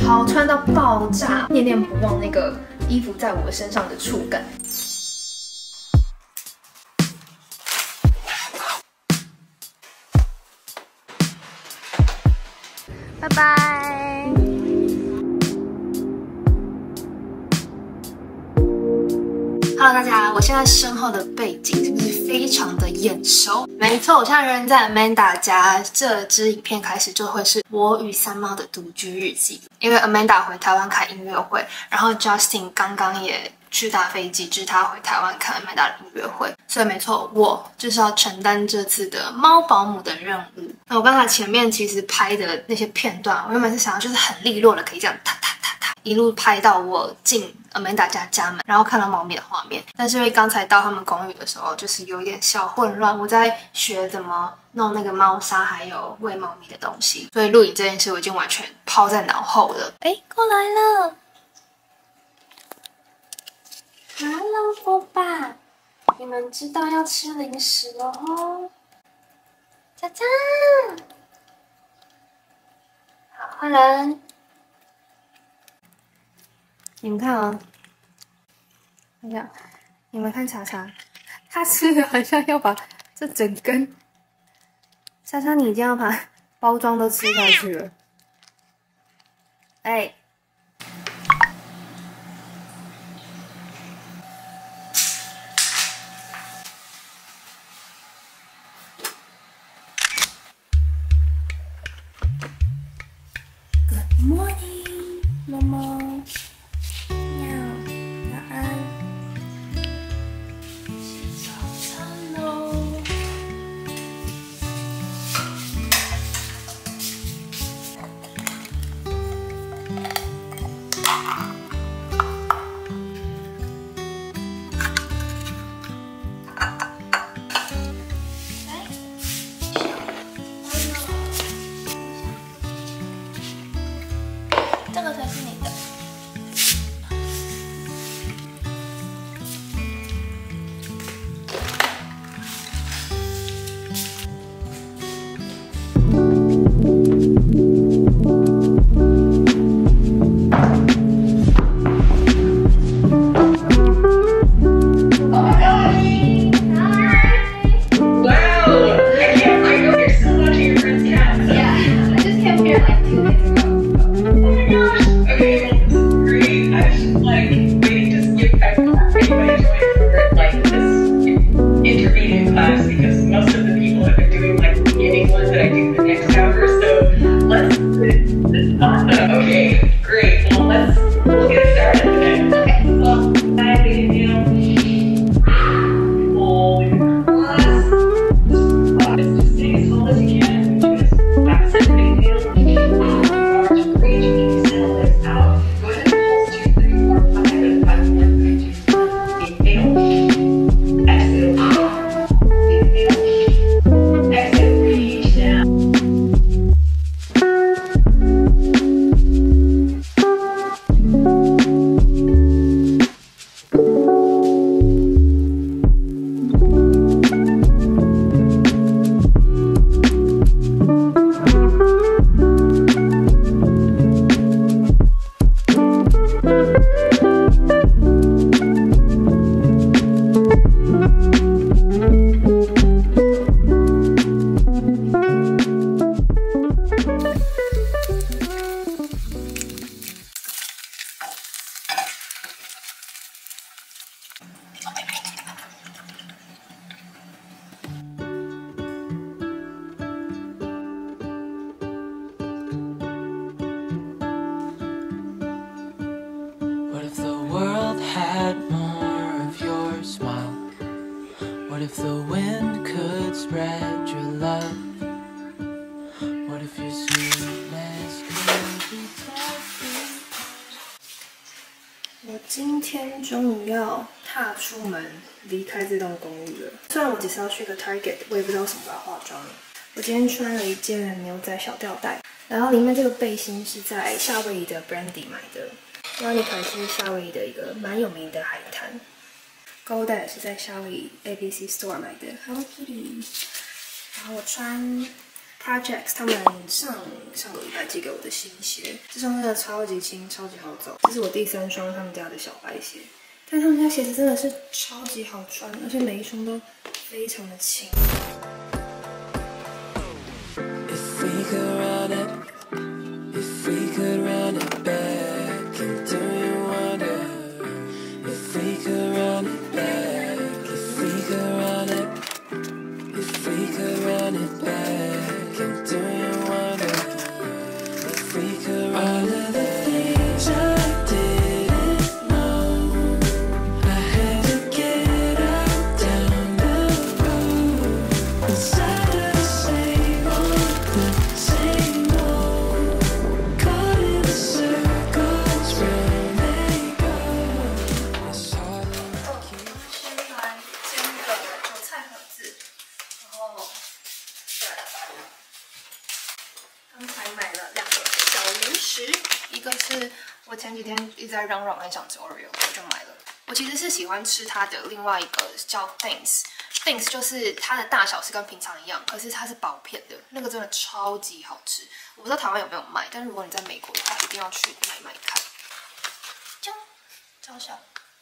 好穿到爆炸，念念不忘那个衣服在我身上的触感。拜拜。Hello， 大家，我现在身后的背景是不是非常的眼熟？没错，我现在人在 Amanda 家，这支影片开始就会是我与三猫的独居日记。因为 Amanda 回台湾开音乐会，然后 Justin 刚刚也去搭飞机，就是他回台湾看 Amanda 的音乐会，所以没错，我就是要承担这次的猫保姆的任务。那我刚才前面其实拍的那些片段，我原本是想要就是很利落的，可以这样踏踏踏踏一路拍到我进 Amanda 家门，然后看到猫咪的画面。但是因为刚才到他们公寓的时候，就是有一点小混乱，我在学怎么弄那个猫砂，还有喂猫咪的东西，所以录影这件事我已经完全抛在脑后了。哎，过来了 ，Hello， 波爸，你们知道要吃零食了哦。佳佳，好，换人。你们看啊，看一下，你们看查查，他吃的好像要把这整根。莎莎，你已经要把包装都吃下去了。哎，Good morning， 猫猫，喵，早安，吃早餐喽。这个才是你的。 Okay, great. Well, we'll get started then. Okay. Well, bye, baby. Well, just stay as slow as you can. That's it, baby. March, reach, exhale, legs out. Go ahead and pulse 2, 3, 4, 5, and 5 more. 3, 2, 1. Inhale. Exhale. Inhale. Exhale. Reach down. What if the world had more of your smile? What if the wind could spread your love? What if your sweetness could be tasted? 我今天终于要踏出门，离开这栋公寓了。虽然我只是要去个 Target， 我也不知道为什么要化妆。我今天穿了一件牛仔小吊带，然后里面这个背心是在夏威夷的 Brandy 买的。Monica 是夏威夷的一个蛮有名的海滩，购物袋也是在夏威夷 ABC Store 买的 ，Hello Kitty。然后我穿 Projects 他们上个礼拜寄给我的新鞋，这双真的超级轻，超级好走。这是我第3双他们家的小白鞋，但他们家鞋子真的是超级好穿，而且每一双都非常的轻。 If we could run it, if we could run it back, and do you wonder? If we could run it back, if we could run it, if we could run it back, and do you wonder? If we could run all of the things I didn't know, I had to get out down the road inside of the same old, caught in the circles round they go. It's hard to keep. 先来煎个韭菜盒子，然后刚才买了2个小零食，一个是我前几天一直在嚷嚷很想吃 Oreo， 我就买了。我其实是喜欢吃它的另外一个叫 Things 就是它的大小是跟平常一样，可是它是薄片的，那个真的超级好吃。我不知道台湾有没有卖，但是如果你在美国的话，一定要去买看。这样，照相。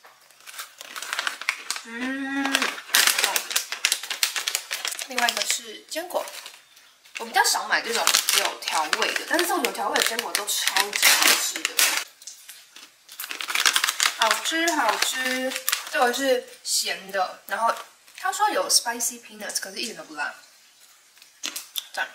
另外一个是坚果，我比较少买这种有调味的，但是这种有调味的坚果都超级好吃的，好吃。这个是咸的，然后他说有 spicy peanuts， 可是一点都不辣，赞。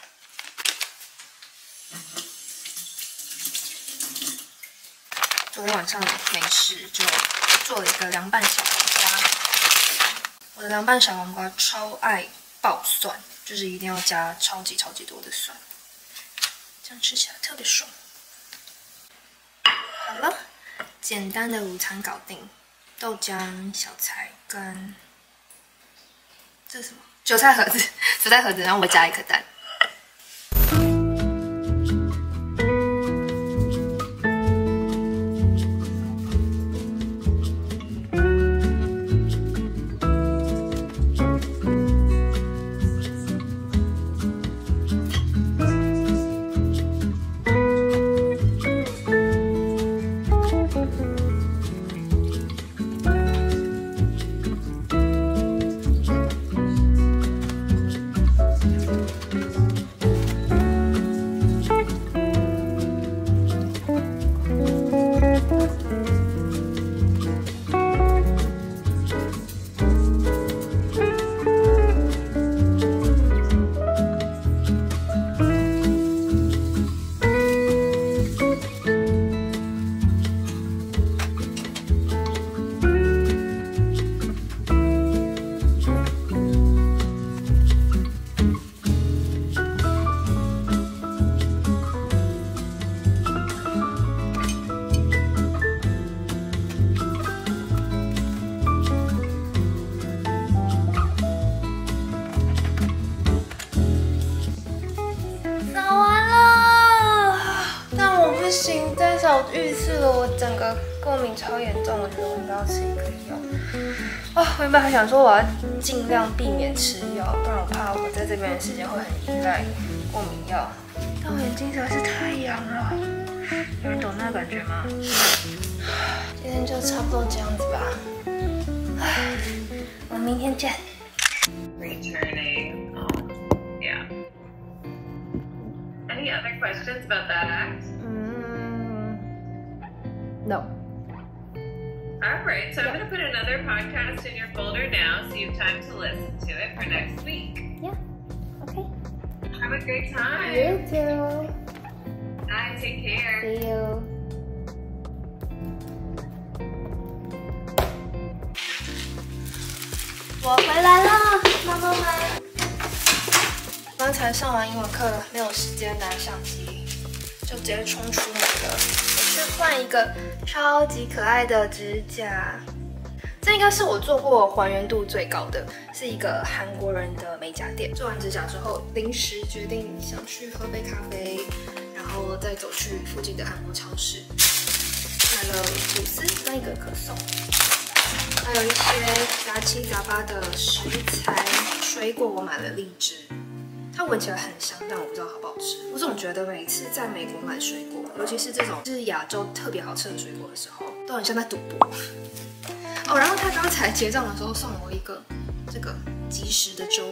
昨天晚上没事就做了一个凉拌小黄瓜。我的凉拌小黄瓜超爱爆蒜，就是一定要加超级多的蒜，这样吃起来特别爽。好了，简单的午餐搞定，豆浆、小菜跟这是什么？韭菜盒子，然后我加1颗蛋。预示了我整个过敏超严重，我觉得我应该要吃一个药。我原本还想说我要尽量避免吃药，不然我怕我在这边的时间会很依赖过敏药。但我眼睛实在是太痒了，有人懂那感觉吗？今天就差不多这样子吧。我们明天见。 Returning. Yeah. Any other questions about that act? No. All right, so I'm going to put another podcast in your folder now so you have time to listen to it for next week. Yeah. Okay. Have a great time. You too. Bye, take care. See you. 我回来了，妈妈们。刚才上完英文课，没有时间拿相机，就直接冲出门了。我去换一个超级可爱的指甲，这应该是我做过还原度最高的，是一个韩国人的美甲店。做完指甲之后，临时决定想去喝杯咖啡，然后再走去附近的韩国超市，买了吐司跟一个可颂。还有一些杂七杂八的食材，水果我买了荔枝， 它闻起来很香，但我不知道好不好吃。我总觉得每次在美国买水果，尤其是这种就是亚洲特别好吃的水果的时候，都很像在赌博。哦，然后他刚才结账的时候送了我一个这个即食的粥。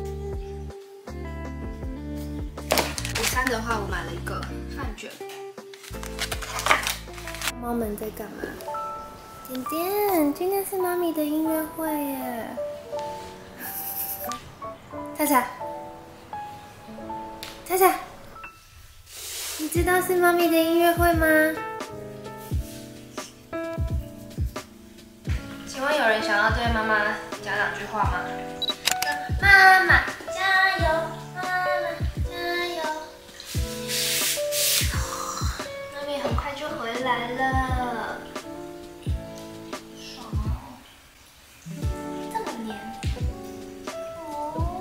午餐的话，我买了一个饭卷。猫们在干嘛？点点，今天是妈咪的音乐会耶。菜菜，菜菜，你知道是妈咪的音乐会吗？请问有人想要对妈妈讲两句话吗？妈妈加油，妈妈加油！妈咪很快就回来了，爽哦！这么黏哦。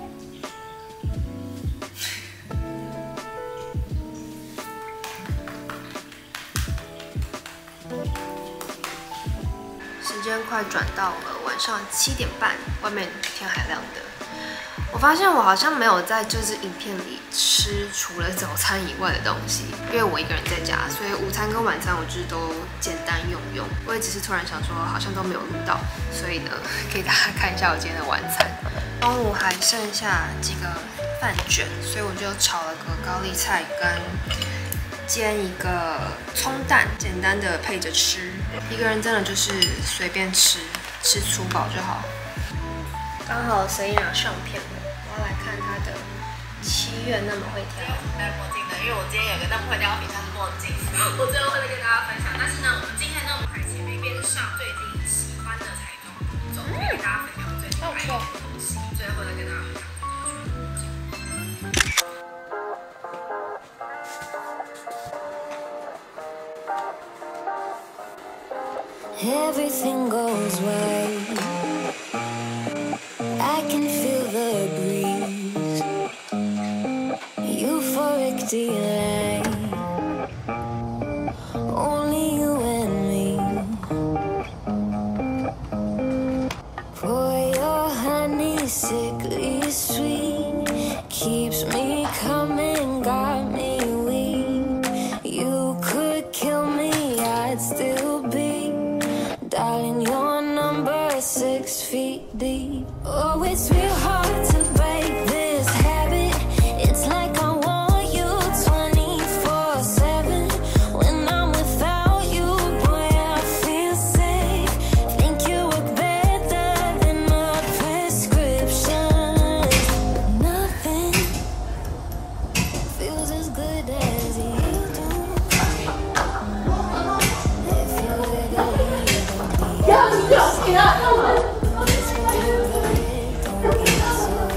时间快转到了晚上7点半，外面天还亮的。我发现我好像没有在这支影片里吃除了早餐以外的东西，因为我一个人在家，所以午餐跟晚餐我就是都简单用。我也只是突然想说，好像都没有录到，所以呢，给大家看一下我今天的晚餐。中午还剩下几个饭卷，所以我就炒了个高丽菜跟煎一个葱蛋，简单的配着吃。一个人真的就是随便吃，吃粗饱就好。刚好Selina上片了，我要来看她的7月那么会挑。 戴墨镜的，因为我今天有个那么会挑的比赛是墨镜，我最后会再跟大家分享。但是呢，我们今天呢，我们还前面边上最近喜欢的彩妆步骤，跟大家分享最近拍的东西，最后再跟大家分享。 Everything goes right. I can feel the breeze. Euphoric delight. Only you and me. Pour your honey, sickly sweet. Keeps me coming, got me weak. You could kill me, I'd still be. Darling, your number is 6 feet deep. Oh, it's real hard to break this habit. It's like I want you 24/7. When I'm without you, boy, I feel sick. Think you work better than a prescription. Nothing feels as good as you do. If you ever leave, don't be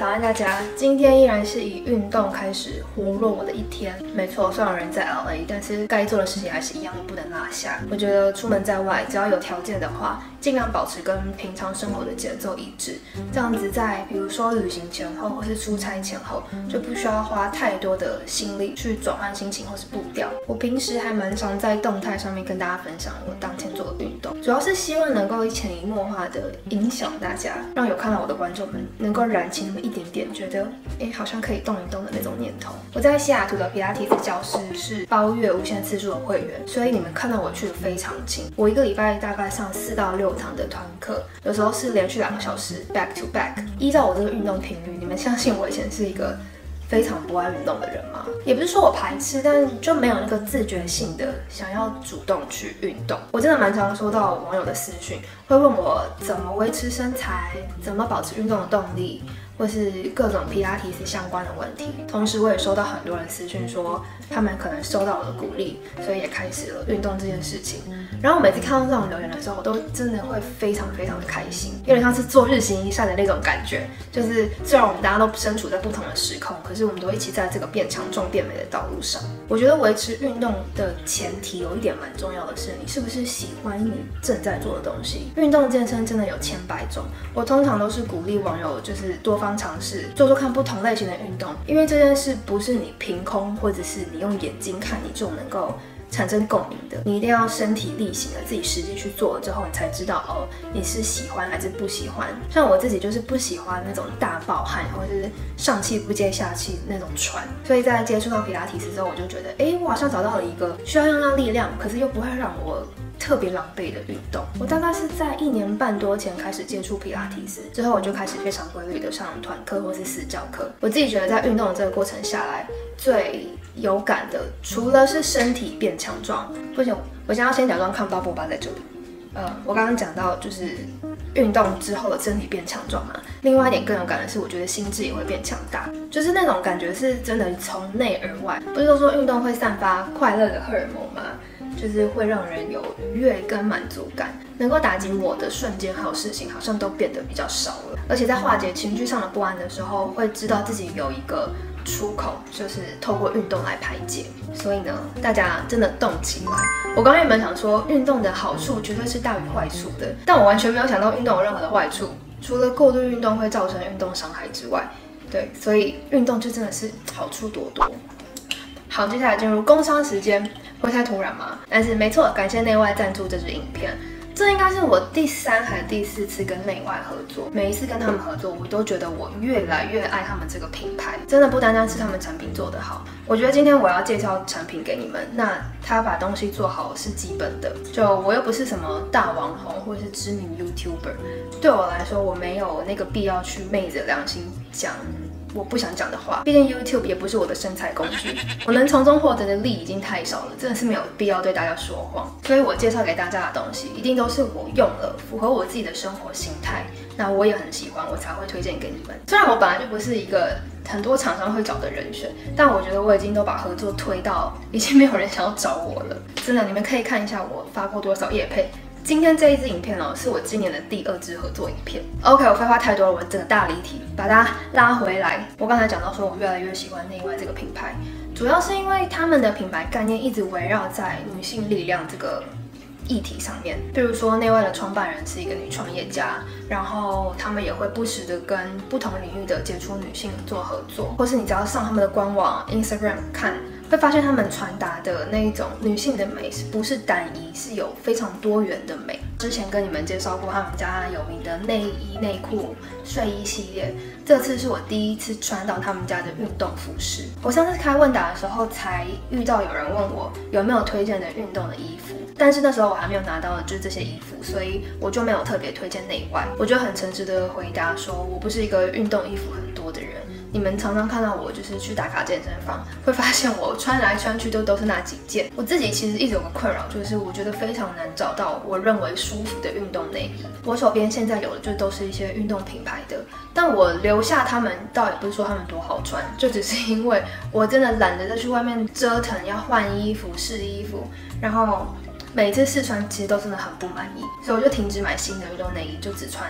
早安大家，今天依然是以运动开始活络我的一天。没错，虽然人在 LA， 但是该做的事情还是一样不能落下。我觉得出门在外，只要有条件的话，尽量保持跟平常生活的节奏一致，这样子在比如说旅行前后或是出差前后，就不需要花太多的心力去转换心情或是步调。我平时还蛮常在动态上面跟大家分享我当天做的运动，主要是希望能够潜移默化的影响大家，让有看到我的观众们能够燃起那么一点点觉得好像可以动一动的那种念头。我在西雅图的皮拉提斯教室是包月无限次数的会员，所以你们看到我去的非常勤。我一个礼拜大概上4到6堂的团课，有时候是连续2个小时 back to back。依照我这个运动频率，你们相信我以前是一个非常不爱运动的人吗？也不是说我排斥，但就没有那个自觉性的想要主动去运动。我真的蛮常收到网友的私讯，会问我怎么维持身材，怎么保持运动的动力，或是各种皮拉提斯相关的问题。同时我也收到很多人私讯说，他们可能收到我的鼓励，所以也开始了运动这件事情。然后我每次看到这种留言的时候，我都真的会非常非常的开心，有点像是做日行一善的那种感觉。就是虽然我们大家都身处在不同的时空，可是我们都一起在这个变强壮变美的道路上。我觉得维持运动的前提有一点蛮重要的是，你是不是喜欢你正在做的东西。运动健身真的有千百种，我通常都是鼓励网友就是多方尝试，做做看不同类型的运动，因为这件事不是你凭空或者是你用眼睛看你就能够产生共鸣的，你一定要身体力行的自己实际去做了之后，你才知道你是喜欢还是不喜欢。像我自己就是不喜欢那种大爆汗或者是上气不接下气那种喘，所以在接触到皮拉提斯之后，我就觉得我好像找到了一个需要用到力量，可是又不会让我特别狼狈的运动。我大概是在1年半多前开始接触皮拉提斯，之后我就开始非常规律的上团课或是私教课。我自己觉得在运动的这个过程下来，最有感的除了是身体变强壮，不行，我现在要先假装看不到波巴在这里。我刚刚讲到就是运动之后的身体变强壮嘛，另外一点更有感的是，我觉得心智也会变强大，就是那种感觉是真的从内而外。不是都说运动会散发快乐的荷尔蒙吗？就是会让人有愉悦跟满足感，能够打击我的瞬间还有事情好像都变得比较少了。而且在化解情绪上的不安的时候，会知道自己有一个出口，就是透过运动来排解。所以呢，大家真的动起来。我刚刚原本想说运动的好处绝对是大于坏处的，但我完全没有想到运动有任何的坏处，除了过度运动会造成运动伤害之外。对，所以运动就真的是好处多多。好，接下来进入工商时间，会太突然吗？但是没错，感谢内外赞助这支影片。这应该是我第3还是第4次跟内外合作，每一次跟他们合作，我都觉得我越来越爱他们这个品牌，真的不单单是他们产品做得好。我觉得今天我要介绍产品给你们，那他把东西做好是基本的。就我又不是什么大网红或者是知名 YouTuber， 对我来说，我没有那个必要去昧着良心讲我不想讲的话，毕竟 YouTube 也不是我的生财工具，我能从中获得的利已经太少了，真的是没有必要对大家说谎。所以我介绍给大家的东西，一定都是我用了符合我自己的生活形态，那我也很喜欢，我才会推荐给你们。虽然我本来就不是一个很多厂商会找的人选，但我觉得我已经都把合作推到已经没有人想要找我了。真的，你们可以看一下我发过多少业配。今天这一支影片是我今年的第2支合作影片。OK， 我废话太多了，我整个大离题，把它拉回来。我刚才讲到说，我越来越喜欢内外这个品牌，主要是因为他们的品牌概念一直围绕在女性力量这个议题上面。比如说，内外的创办人是一个女创业家，然后他们也会不时的跟不同领域的杰出女性做合作，或是你只要上他们的官网 Instagram 看，会发现他们传达的那一种女性的美不是单一，是有非常多元的美。之前跟你们介绍过他们家有名的内衣、内裤、睡衣系列，这次是我第1次穿到他们家的运动服饰。我上次开问答的时候才遇到有人问我有没有推荐的运动的衣服，但是那时候我还没有拿到的就是这些衣服，所以我就没有特别推荐内外。我就很诚实的回答说，我不是一个运动衣服很多的人。你们常常看到我就是去打卡健身房，会发现我穿来穿去都是那几件。我自己其实一直有个困扰，就是我觉得非常难找到我认为舒服的运动内衣。我手边现在有的就都是一些运动品牌的，但我留下他们倒也不是说他们多好穿，就只是因为我真的懒得再去外面折腾，要换衣服、试衣服，然后每次试穿其实都真的很不满意，所以我就停止买新的运动内衣，就只穿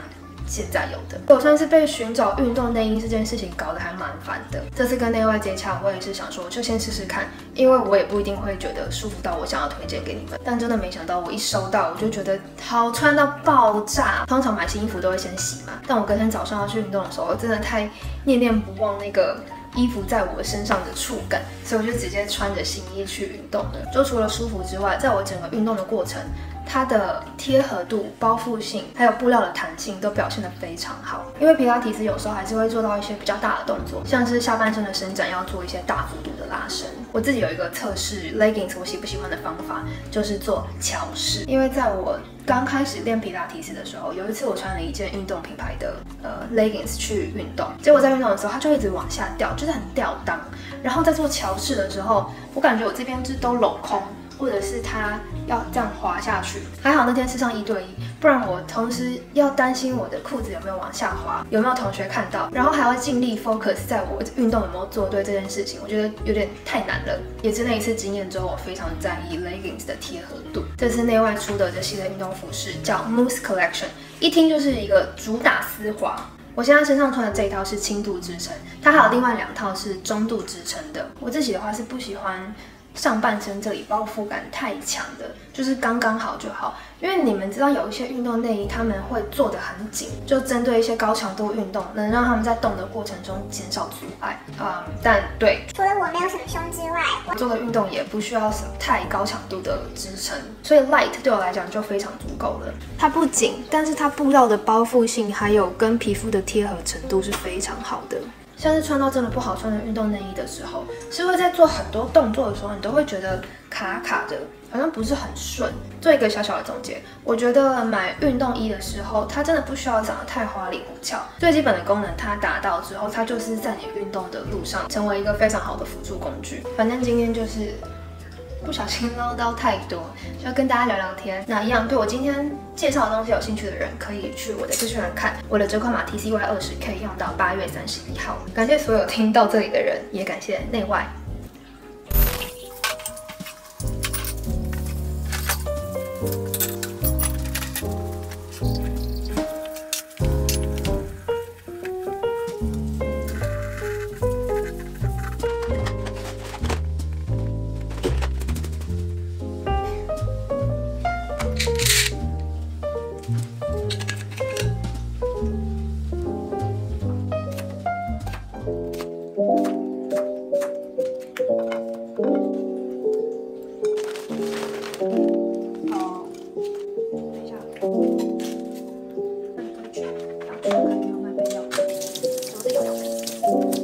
现在有的。我算是被寻找运动内衣这件事情搞得还蛮烦的。这次跟内外接洽，我也是想说就先试试看，因为我也不一定会觉得舒服到我想要推荐给你们。但真的没想到，我一收到我就觉得好穿到爆炸。通常买新衣服都会先洗嘛，但我隔天早上要去运动的时候，我真的太念念不忘那个衣服在我身上的触感，所以我就直接穿着新衣去运动了。就除了舒服之外，在我整个运动的过程，它的贴合度、包覆性，还有布料的弹性都表现得非常好。因为皮拉提斯有时候还是会做到一些比较大的动作，像是下半身的伸展要做一些大幅度的拉伸。我自己有一个测试 leggings 我喜不喜欢的方法，就是做桥式。因为在我刚开始练皮拉提斯的时候，有一次我穿了一件运动品牌的leggings 去运动，结果在运动的时候它就一直往下掉，就是很吊裆。然后在做桥式的时候，我感觉我这边就是都镂空，或者是它要这样滑下去。还好那天是上1对1，不然我同时要担心我的裤子有没有往下滑，有没有同学看到，然后还要尽力 focus 在我运动有没有做对这件事情，我觉得有点太难了。也是那一次经验之后，我非常在意 leggings 的贴合度。这次内外出的这系列运动服饰叫 Mousse Collection， 一听就是一个主打丝滑。我现在身上穿的这一套是轻度支撑，它还有另外2套是中度支撑的。我自己的话是不喜欢上半身这里包覆感太强的，就是刚刚好就好。因为你们知道有一些运动内衣他们会做得很紧，就针对一些高强度运动，能让他们在动的过程中减少阻碍。但对， 除了我没有什么胸之外， 我做的运动也不需要太高强度的支撑，所以 light 对我来讲就非常足够了。它不紧，但是它布料的包覆性还有跟皮肤的贴合程度是非常好的。像是穿到真的不好穿的运动内衣的时候，是会在做很多动作的时候，你都会觉得卡卡的，好像不是很顺。做一个小小的总结，我觉得买运动衣的时候，它真的不需要长得太花里胡俏，最基本的功能它达到之后，它就是在你运动的路上成为一个非常好的辅助工具。反正今天就是不小心唠叨太多，就要跟大家聊聊天。那一样对我今天介绍的东西有兴趣的人，可以去我的资讯栏看，我的折扣码 TCY20可以用到8月31号。感谢所有听到这里的人，也感谢内外。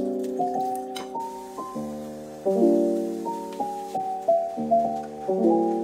我